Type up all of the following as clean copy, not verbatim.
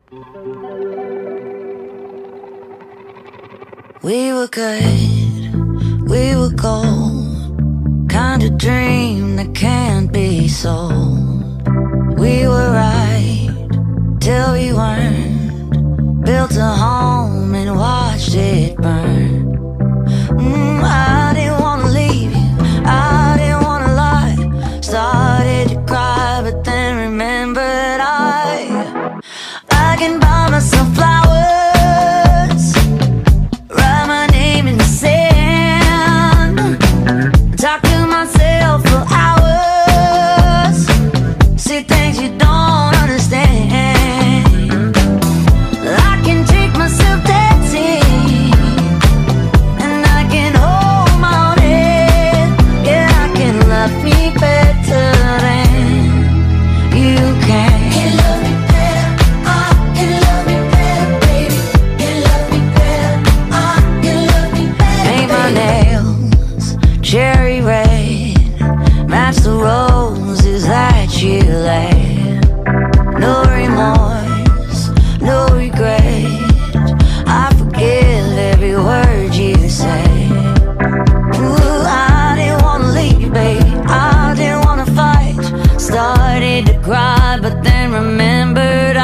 We were good, we were gold, kind of dream that can't be sold. We were right till we weren't, built a home and watched it burn. I didn't wanna leave you, I didn't wanna lie. Started to cry, but then remembered I can buy myself flowers, write my name in the sand, talk to myself for hours, see things you don't understand. I can take myself dancing, and I can hold my own head. Yeah, I can love me better than you can. Cherry red, match the roses that you laid. No remorse, no regret, I forgive every word you say. Ooh, I didn't wanna leave, babe, I didn't wanna fight. Started to cry, but then remembered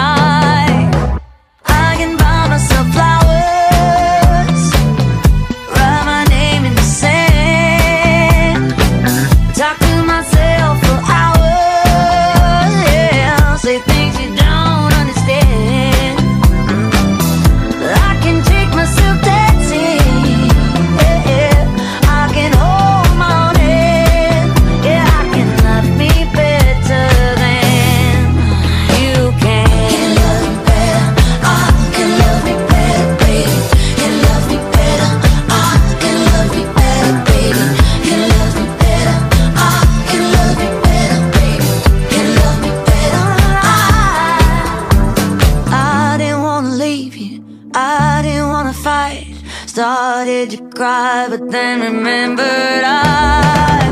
I can buy myself flowers, write my name in the sand, talk to myself for hours, yeah, say things you don't understand. I can take myself dancing, yeah, I can hold my own head. Yeah, I can love me better than you can. Can love me better, I can love me better, baby. Can love me better, I can love me better, baby. Can love me better, I can love me better, baby. Can love me better. I didn't wanna leave you, I didn't wanna fight. Started to cry, but then remembered